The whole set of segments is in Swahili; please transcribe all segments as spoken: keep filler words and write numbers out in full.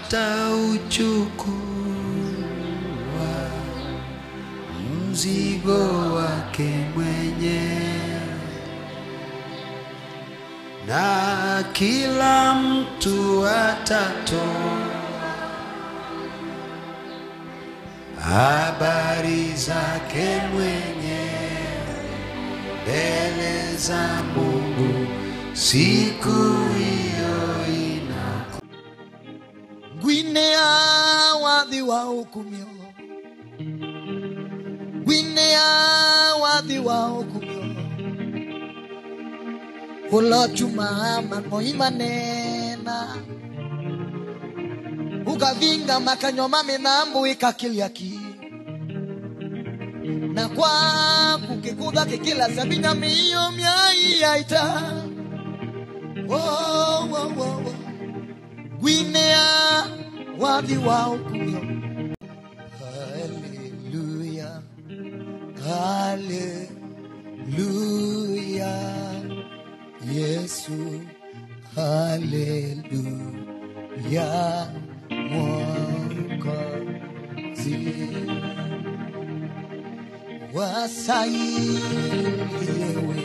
atauchukua mzigo wake mwenyewe, na kila mtu atatoa habari zake mwenyewe mbele za Mungu siku hiyo inaku. Gwinea wadhi wa hukumio, gwinea wadhi wa hukumio, Kula chuma manoima nena, ukavinga makanyoma minambu ikakiliaki, na kwa kukikuda kikila sabina miyo myai yaita. Wow, wow, wow, wow. Gwinea wadhi wa hukumio. Hallelujah, hallelujah, Yesu, hallelujah, Mwokozi. Wasaidiwe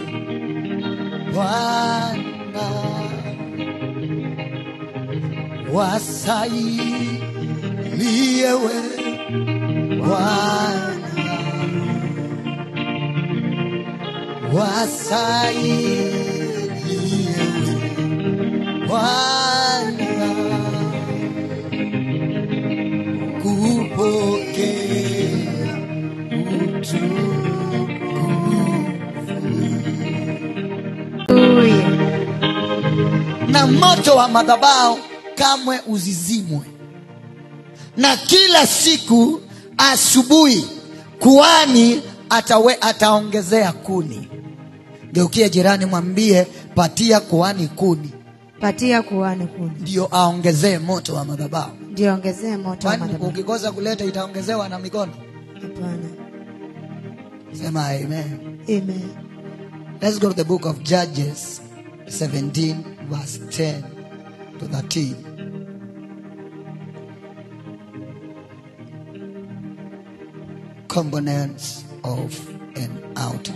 Bwana, wasaidiwe Bwana, wasaidiwe Bwana, kupokea utukufu. Na moto wa madhabahu kamwe uzizimwe, na kila siku asubuhi kuhani atawe ataongezea kuni. Geukia jirani mwambie, patia kuhani kuni. Patia kuhani kuni. Ndio aongezee moto wa madhabahu. Ndio ongezee moto wa madhabahu. Ukikosa kuleta itaongezewa na mikono? Hapana. Sema amen. Amen. Let's go to the book of Judges seventeen verse ten to thirteen. Components of an altar.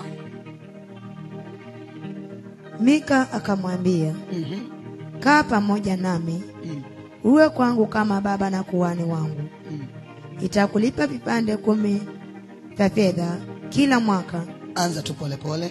Mika akamwambia, Mhm. kaa pamoja nami, Mm. uwe kwangu kama baba na kuhani wangu. Mm. Itakulipa vipande kumi vya fedha kila mwaka. Anza tu pole pole.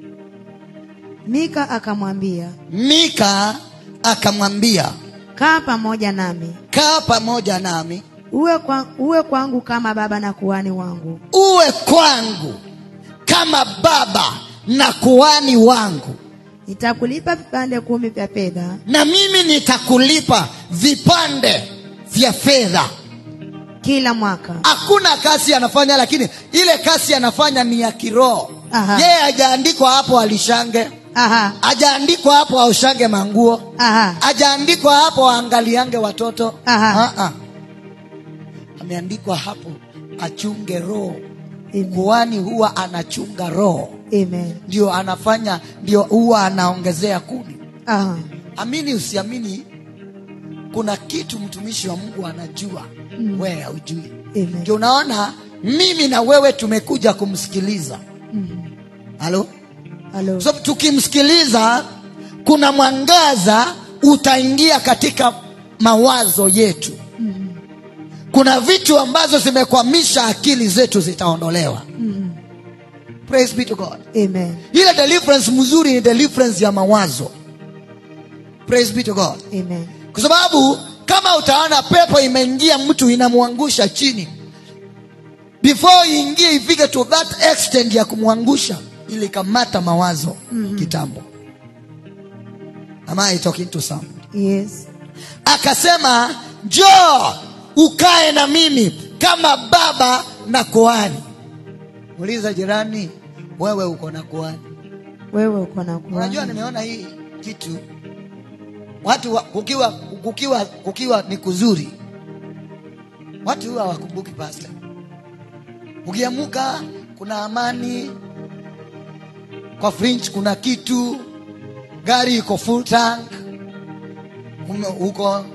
Mika akamwambia, Mika akamwambia, kaa pamoja nami, kaa pamoja nami, uwe, kwa, uwe kwangu kama baba na kuhani wangu. uwe kwangu kama baba na kuhani wangu, Nitakulipa vipande kumi vya fedha na mimi nitakulipa vipande vya fedha kila mwaka. Hakuna kazi anafanya, lakini ile kazi anafanya ni ya kiroho. Aha. Yeye hajaandikwa hapo alishange. Aha. Hajaandikwa hapo aushange manguo. Aha. Hajaandikwa hapo aangaliange watoto. Aha. Aha. Ameandikwa hapo achunge roho. Amen. Kuhani huwa anachunga roho. Amen. Ndio anafanya, ndio huwa anaongezea kuni. Aha. Amini usiamini, kuna kitu mtumishi wa Mungu anajua, Mm. wewe haujui. Amen. Ndio unaona mimi na wewe tumekuja kumsikiliza. Mm. Halo? Halo. So tukimsikiliza kuna mwangaza utaingia katika mawazo yetu. Mm. Kuna vitu ambazo zimekwamisha akili zetu zitaondolewa. Mm. Praise be to God. Amen. Ile deliverance mzuri ni deliverance ya mawazo. Praise be to God. Amen. Kwa sababu kama utaona pepo imeingia mtu inamuangusha chini, before iingie ifike to that extent ya kumwangusha, ili kamata mawazo mm-hmm. kitambo. Am I talking to someone? Yes. Akasema, njoo ukae na mimi kama baba na kuhani. Muuliza jirani, wewe uko na kuhani? Wewe uko na kuhani. Unajua nimeona hii kitu, watu wa, kukiwa kukiwa kukiwa ni kuzuri, watu huwa wakumbuki pastor. Ukiamuka kuna amani, kwa fringe kuna kitu, gari iko full tank, ume, uko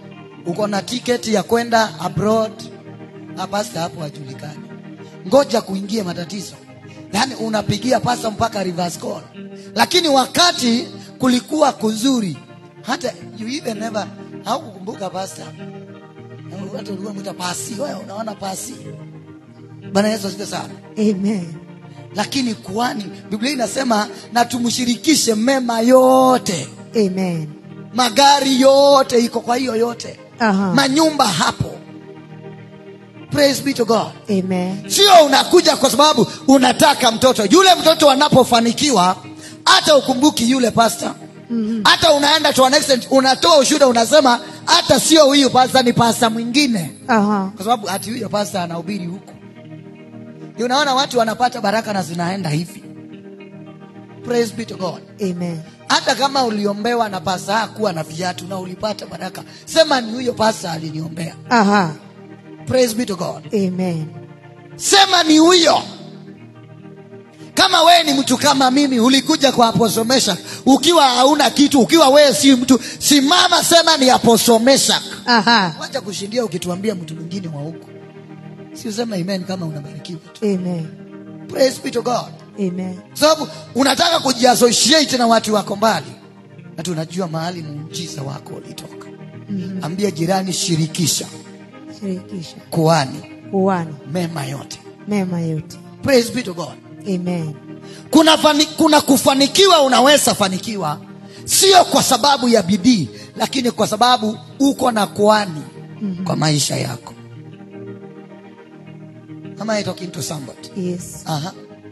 uko na tiketi ya kwenda abroad, na pastor hapo hajulikani, ngoja kuingia matatizo. Yaani unapigia pastor mpaka reverse call. Lakini wakati kulikuwa kuzuri, hata you even never haukukumbuka pastor. Na watu walikuwa mwita pasi, wewe unaona pasi. Bwana Yesu asifiwe sana. Amen. Lakini kuhani, Biblia inasema na tumshirikishe mema yote. Amen. Magari yote iko kwa hiyo yote. Aha. Manyumba hapo. Praise be to God. Amen. Sio unakuja kwa sababu unataka mtoto. Yule mtoto anapofanikiwa, hata ukumbuki yule pastor. Mm-hmm. Hata unaenda to an extent, unatoa ushuhuda, unasema hata sio huyu pastor, ni pastor mwingine. Aha. Kwa sababu hata huyo pastor anahubiri huko. Unaona watu wanapata baraka na zinaenda hivi. Praise be to God. Amen. Hata kama uliombewa na pastor kuwa na viatu na ulipata baraka, sema ni huyo pastor aliniombea. Aha. Praise be to God. Amen. Sema ni huyo. Kama wewe ni mtu kama mimi, ulikuja kwa Apostle Meshach ukiwa hauna kitu, ukiwa wewe si mtu, simama sema ni Apostle Meshach. Aha. Wacha kushindia ukituambia mtu mwingine wa huko. Si useme amen kama unabarikiwa tu. Amen. Praise be to God. Amen. Sababu unataka kujiassociate na watu wako mbali, na tunajua mahali muujiza wako ulitoka. Mm-hmm. Ambia jirani, shirikisha Shirikisha kuhani kuhani mema yote. mema yote. Praise be to God. Amen. Kuna fani, kuna kufanikiwa, unaweza fanikiwa sio kwa sababu ya bidii, lakini kwa sababu uko na kuhani. Mm-hmm. Kwa maisha yako. Am I talking to somebody? Yes. Aha.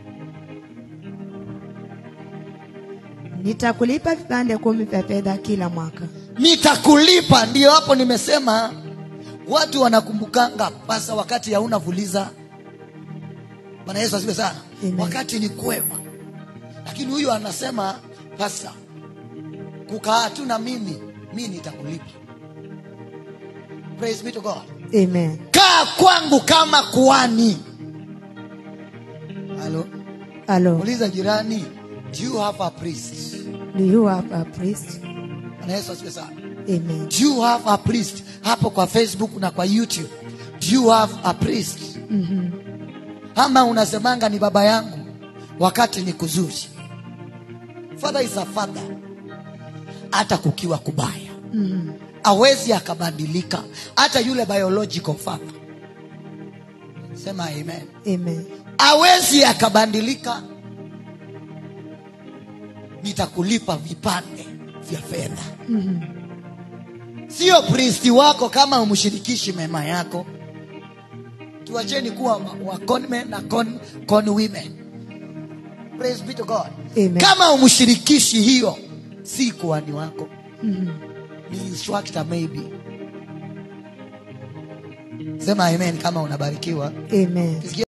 Nitakulipa vipande kumi vya fedha kila mwaka. Nitakulipa, ndio hapo nimesema watu wanakumbukanga pasa wakati hauna vuliza. Bwana Yesu asifiwe sana. Amen. Wakati ni kwema. Lakini huyu anasema pasa, kukaa tu na mimi, mimi nitakulipa. Praise be to God. Amen. Kaa kwangu kama kuhani. Halo. Hello. Uliza jirani, do you have a priest? Do you have a priest? Bwana Yesu asifiwe sana. Amen. Do you have a priest? Hapo kwa Facebook na kwa YouTube. Do you have a priest? Mhm. Ama unasemanga ni baba yangu wakati ni kuzuri. Father is a father. Hata kukiwa kubaya. Mhm. Hawezi akabadilika. Hata yule biological father. Sema amen. Amen. Hawezi akabadilika. Nitakulipa vipande vya fedha. Mhm. Sio priesti wako kama umshirikishi mema yako. Tuacheni kuwa wa con men na con, con women. Praise be to God. Amen. Kama umshirikishi hiyo, si kuhani wako. Mhm. Ni instructor maybe. Sema amen kama unabarikiwa. Amen.